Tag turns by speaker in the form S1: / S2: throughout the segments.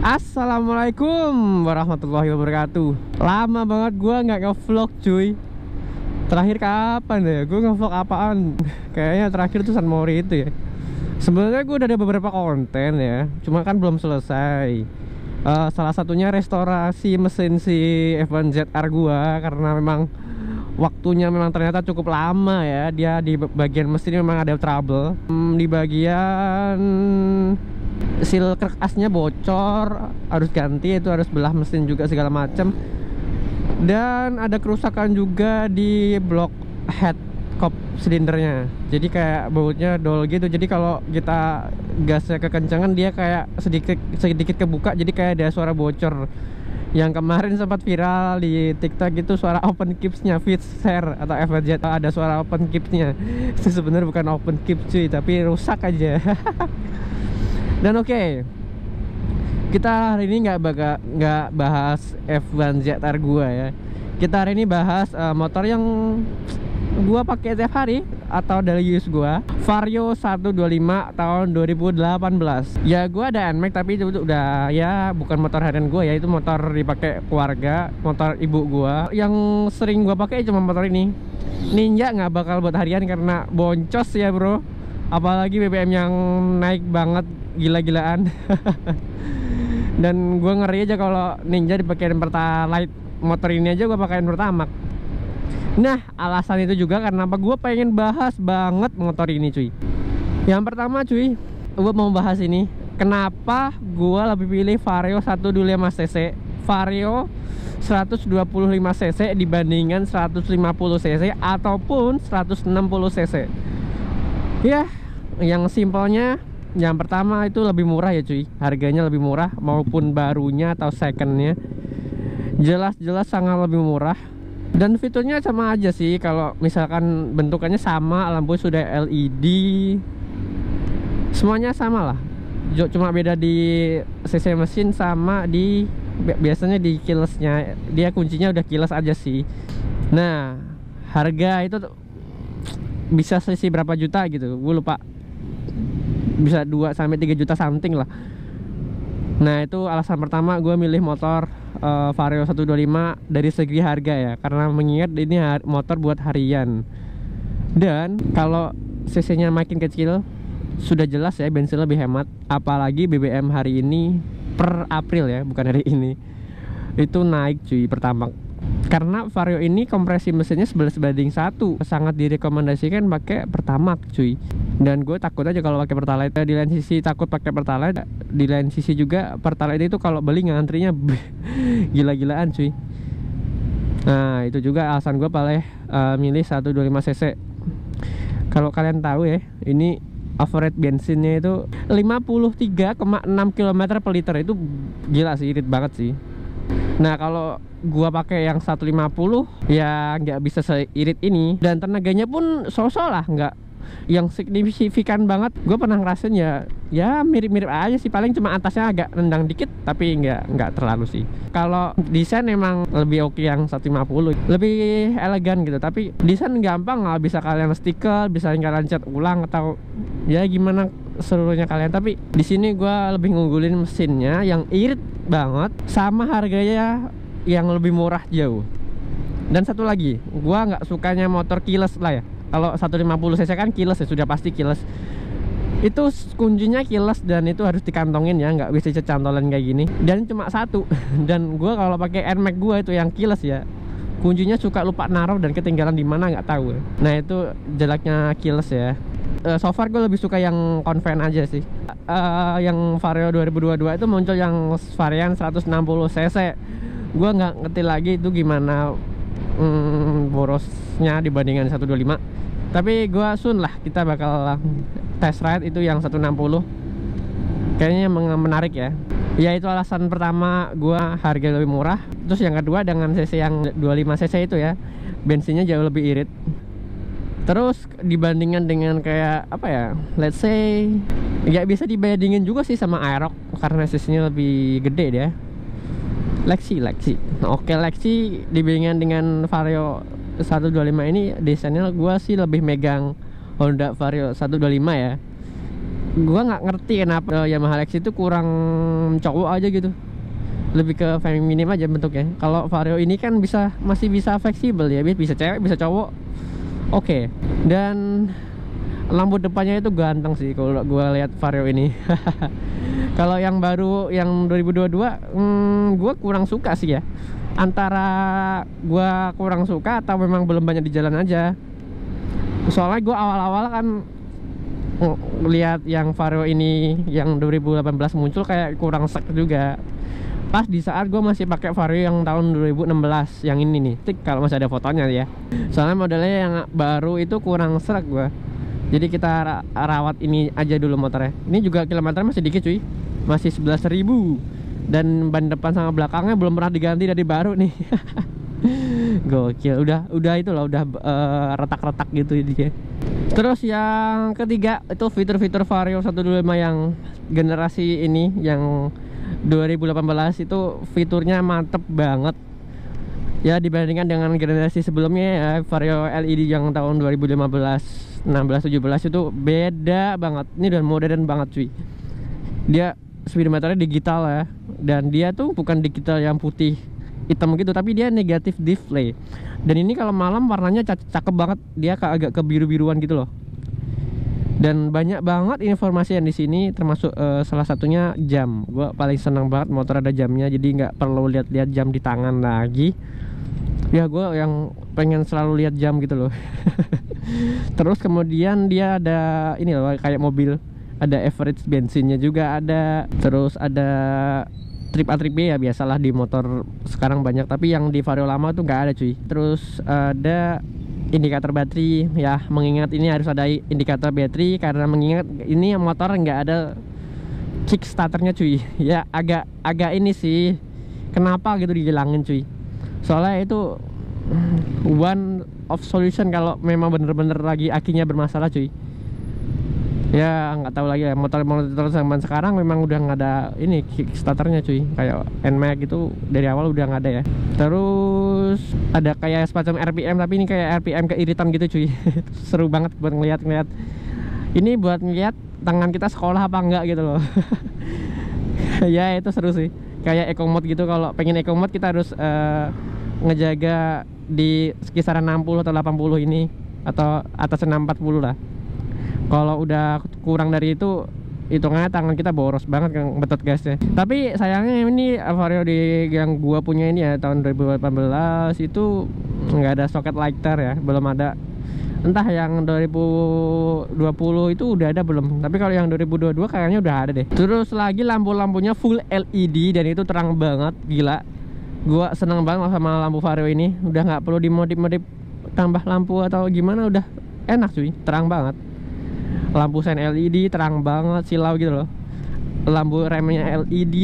S1: Assalamualaikum warahmatullahi wabarakatuh. Lama banget gua nggak nge-vlog cuy. Terakhir kapan ya? Gua nge-vlog apaan? Kayaknya terakhir tuh San Mori itu ya. Sebenarnya gua udah ada beberapa konten ya, cuma kan belum selesai. Salah satunya restorasi mesin si F1ZR gua, karena memang waktunya memang ternyata cukup lama ya. Dia di bagian mesin memang ada trouble. Di bagian seal kerk asnya bocor, harus ganti, itu harus belah mesin juga segala macam. Dan ada kerusakan juga di blok head kop silindernya. Jadi kayak bautnya dol gitu. Jadi kalau kita gasnya kekencangan dia kayak sedikit kebuka, jadi kayak ada suara bocor. Yang kemarin sempat viral di TikTok itu suara open kipsnya Fitzer atau FZ, ada suara open kipsnya. Itu sebenarnya bukan open kip cuy, tapi rusak aja. Dan oke, kita hari ini nggak bahas F1ZR gua ya. Kita hari ini bahas motor yang gua pakai tiap hari atau daily use gua, Vario 125 tahun 2018. Ya gua ada NMAX, tapi itu udah ya bukan motor harian gua ya, itu motor dipakai keluarga, motor ibu gua. Yang sering gua pakai cuma motor ini. Ninja nggak bakal buat harian karena boncos ya bro. Apalagi BBM yang naik banget gila-gilaan. Dan gue ngeri aja kalau Ninja dipakein Pertalite. Motor ini aja gue pakein Pertamax. Nah, alasan itu juga karena apa gue pengen bahas banget motor ini cuy. Yang pertama cuy, gue mau bahas ini, kenapa gue lebih pilih Vario 125cc, Vario 125cc dibandingkan 150cc ataupun 160cc. Ya, yang simpelnya, yang pertama itu lebih murah ya cuy. Harganya lebih murah, maupun barunya atau secondnya jelas-jelas sangat lebih murah. Dan fiturnya sama aja sih. Kalau misalkan bentukannya sama, lampu sudah LED, semuanya sama lah. Cuma beda di cc mesin sama di biasanya di keylessnya. Dia kuncinya udah keyless aja sih. Nah, harga itu bisa selisih berapa juta gitu, gue lupa. Bisa 2-3 juta something lah. Nah itu alasan pertama gue milih motor Vario 125 dari segi harga ya, karena mengingat ini motor buat harian. Dan kalau cc nya makin kecil, sudah jelas ya bensin lebih hemat. Apalagi BBM hari ini per April ya, bukan hari ini, itu naik cuy Pertamax. Karena Vario ini kompresi mesinnya 11:1, sangat direkomendasikan pakai Pertamax cuy. Dan gue takut aja kalau pakai Pertalite. Di lain sisi takut pakai Pertalite, di lain sisi juga Pertalite itu kalau beli ngantrinya gila-gilaan cuy. Nah itu juga alasan gue paling milih 125cc. Kalau kalian tahu ya, ini average bensinnya itu 53,6 km per liter. Itu gila sih, irit banget sih. Nah kalau gua pakai yang 150 ya nggak bisa seirit ini, dan tenaganya pun sosok lah, nggak yang signifikan banget. Gue pernah ngerasain ya mirip-mirip aja sih, paling cuma atasnya agak rendang dikit, tapi nggak terlalu sih. Kalau desain emang lebih oke yang 150, lebih elegan gitu. Tapi desain gampang lah, bisa kalian stiker, bisa kalian cat ulang atau ya gimana seluruhnya kalian. Tapi di sini gue lebih ngunggulin mesinnya yang irit banget, sama harganya yang lebih murah jauh. Dan satu lagi, gue nggak sukanya motor keyless lah ya. Kalau 150cc kan keyless ya, sudah pasti keyless. Itu kuncinya keyless dan itu harus dikantongin ya, nggak bisa cantolan kayak gini. Dan cuma satu. Dan gue kalau pakai NMAX gue itu yang keyless ya, kuncinya suka lupa naruh dan ketinggalan di mana nggak tahu. Nah itu jeleknya keyless ya. So far gue lebih suka yang konven aja sih. Yang Vario 2022 itu muncul yang varian 160cc. Gue nggak ngerti lagi itu gimana borosnya dibandingkan 125. Tapi gue soon lah kita bakal test ride itu yang 160. Kayaknya menarik ya. Ya itu alasan pertama gue, harga lebih murah. Terus yang kedua dengan cc yang 25cc itu ya, bensinnya jauh lebih irit. Terus dibandingkan dengan kayak apa ya, let's say ya bisa dibandingin juga sih sama Aerox karena cc-nya lebih gede dia. Lexi. Oke, Lexi dibandingkan dengan Vario 125 ini desainnya gue sih lebih megang Honda Vario 125 ya. Gua nggak ngerti kenapa Yamaha Lexi itu kurang cowok aja gitu, lebih ke feminim aja bentuknya. Kalau Vario ini kan masih bisa fleksibel ya, bisa cewek bisa cowok. Oke. Dan lampu depannya itu ganteng sih kalau gua lihat Vario ini. Kalau yang baru yang 2022 gua kurang suka sih ya. Antara gua kurang suka atau memang belum banyak di jalan aja. Soalnya gua awal-awal kan lihat yang Vario ini yang 2018 muncul kayak kurang sek juga. Pas di saat gue masih pakai Vario yang tahun 2016 yang ini nih, kalau masih ada fotonya ya. Soalnya modelnya yang baru itu kurang serak gue. Jadi kita rawat ini aja dulu motornya. Ini juga kilometernya masih dikit cuy, masih 11.000. Dan ban depan sama belakangnya belum pernah diganti dari baru nih. Gokil, udah itu loh, udah retak-retak gitu dia. Terus yang ketiga itu fitur-fitur Vario 125 yang generasi ini yang 2018 itu fiturnya mantep banget ya, dibandingkan dengan generasi sebelumnya ya. Vario LED yang tahun 2015, 16, 17 itu beda banget. Ini udah modern banget cuy. Dia speedometernya digital ya, dan dia tuh bukan digital yang putih hitam gitu, tapi dia negatif display. Dan ini kalau malam warnanya cakep banget, dia agak kebiru-biruan gitu loh. Dan banyak banget informasi yang di sini, termasuk salah satunya jam. Gua paling senang banget motor ada jamnya, jadi nggak perlu lihat-lihat jam di tangan lagi. Ya gue yang pengen selalu lihat jam gitu loh. Terus kemudian dia ada ini loh, kayak mobil, ada average bensinnya juga ada. Terus ada trip A trip B ya, biasalah di motor sekarang banyak, tapi yang di Vario lama tuh nggak ada cuy. Terus ada indikator baterai ya, mengingat ini harus ada indikator baterai karena mengingat ini motor nggak ada kickstarternya cuy. Ya agak ini sih, kenapa gitu dihilangin cuy. Soalnya itu one of solution kalau memang bener-bener lagi akinya bermasalah cuy. Ya nggak tahu lagi ya, motor zaman sekarang memang udah nggak ada ini kickstarternya cuy. Kayak NMAX itu dari awal udah nggak ada ya. Terus ada kayak semacam RPM, tapi ini kayak RPM keiritan gitu cuy. Seru banget buat ngeliat. Ini buat ngeliat tangan kita sekolah apa enggak gitu loh. Ya itu seru sih. Kayak eco mode gitu. Kalau pengen eco mode kita harus ngejaga di kisaran 60 atau 80 ini, atau atas 640 lah. Kalau udah kurang dari itu, hitungannya tangan kita boros banget kan betot gasnya. Tapi sayangnya ini Vario yang gua punya ini ya tahun 2018 itu nggak ada socket lighter ya, belum ada. Entah yang 2020 itu udah ada belum, tapi kalau yang 2022 kayaknya udah ada deh. Terus lagi lampu-lampunya full LED dan itu terang banget, gila. Gua seneng banget sama lampu Vario ini, udah nggak perlu dimodif-modif tambah lampu atau gimana, udah enak cuy, terang banget. Lampu sen LED terang banget, silau gitu loh. Lampu remnya LED,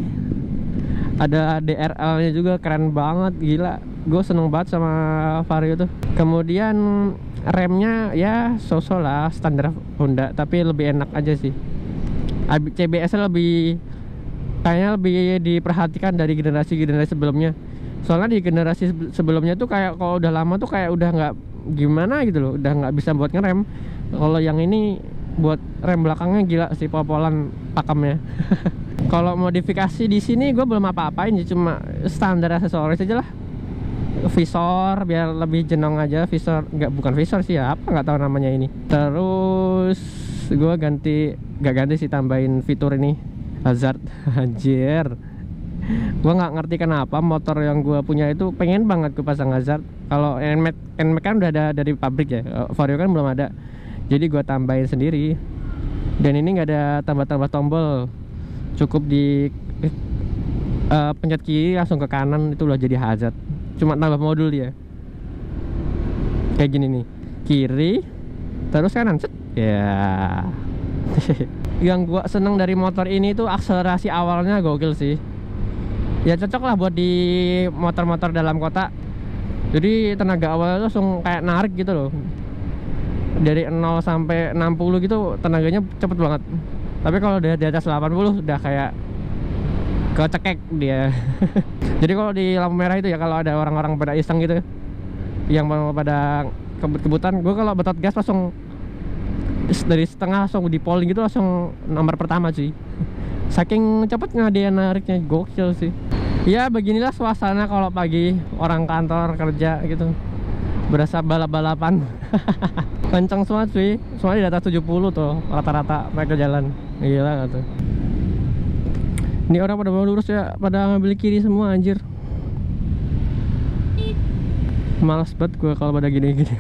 S1: ada DRL nya juga, keren banget, gila. Gue seneng banget sama Vario tuh. Kemudian remnya ya so-so lah, standar Honda, tapi lebih enak aja sih. CBS nya kayaknya lebih diperhatikan dari generasi sebelumnya. Soalnya di generasi sebelumnya tuh kayak kalau udah lama tuh kayak udah nggak gimana gitu loh, udah nggak bisa buat ngerem. Kalau yang ini buat rem belakangnya gila sih, pol-polan pakemnya. Kalau modifikasi di sini gue belum apa-apain, cuma standar aksesoris aja lah. Visor biar lebih jenong aja, visor bukan visor sih ya, apa nggak tahu namanya ini. Terus gue nggak ganti sih, tambahin fitur ini hazard. Anjir, gue nggak ngerti kenapa motor yang gue punya itu pengen banget gue pasang hazard. Kalau NMAX kan udah ada dari pabrik ya, Vario kan belum ada, jadi gue tambahin sendiri. Dan ini nggak ada tambah-tambah tombol, cukup di pencet kiri langsung ke kanan, itu udah jadi hazard. Cuma tambah modul dia kayak gini nih, kiri terus kanan, set ya. Yang gua seneng dari motor ini tuh akselerasi awalnya gokil sih. Ya cocok lah buat di motor-motor dalam kota. Jadi tenaga awalnya langsung kayak narik gitu loh. Dari 0 sampai 60 gitu tenaganya cepet banget. Tapi kalau udah di atas 80 udah kayak kecekek dia. Jadi kalau di lampu merah itu ya, kalau ada orang-orang pada iseng gitu yang pada kebut-kebutan, gue kalau betot gas langsung dari setengah langsung di polling gitu, langsung nomor pertama cuy. Saking cepetnya dia nariknya, gokil sih. Ya beginilah suasana kalau pagi orang kantor kerja gitu, berasa balap-balapan. Kencang semua cuy, soalnya di atas 70 tuh rata-rata mereka jalan. Gila gak tuh. Ini orang pada mau lurus ya, pada ngambil kiri semua anjir. Males banget gue kalau pada gini-gini.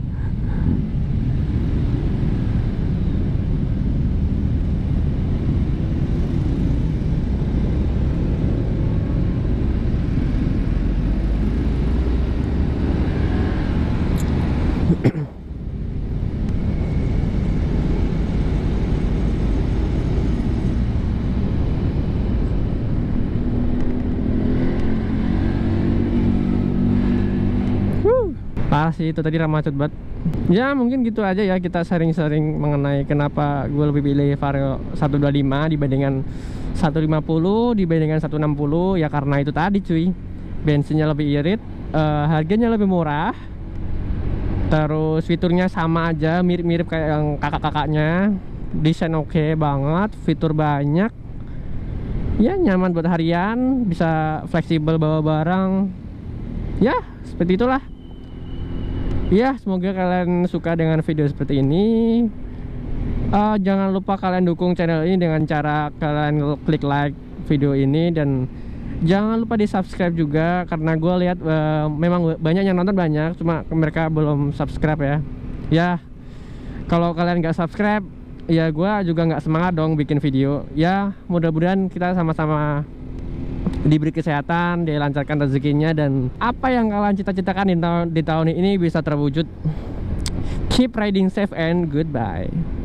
S1: Parah sih itu tadi, macet banget. Ya mungkin gitu aja ya, kita sharing-sharing mengenai kenapa gue lebih pilih Vario 125 dibandingkan 150 dibandingkan 160. Ya karena itu tadi cuy, bensinnya lebih irit, harganya lebih murah, terus fiturnya sama aja, mirip-mirip kayak yang kakak-kakaknya. Desain oke banget, fitur banyak, ya nyaman buat harian, bisa fleksibel bawa barang. Ya seperti itulah. Ya, semoga kalian suka dengan video seperti ini. Jangan lupa kalian dukung channel ini dengan cara kalian klik like video ini, dan jangan lupa di subscribe juga, karena gue lihat memang banyak yang nonton, banyak, cuma mereka belum subscribe ya. Ya, kalau kalian nggak subscribe, ya gue juga nggak semangat dong bikin video. Ya, mudah-mudahan kita sama-sama diberi kesehatan, dilancarkan rezekinya, dan apa yang kalian cita-citakan di tahun ini bisa terwujud. Keep riding safe and goodbye.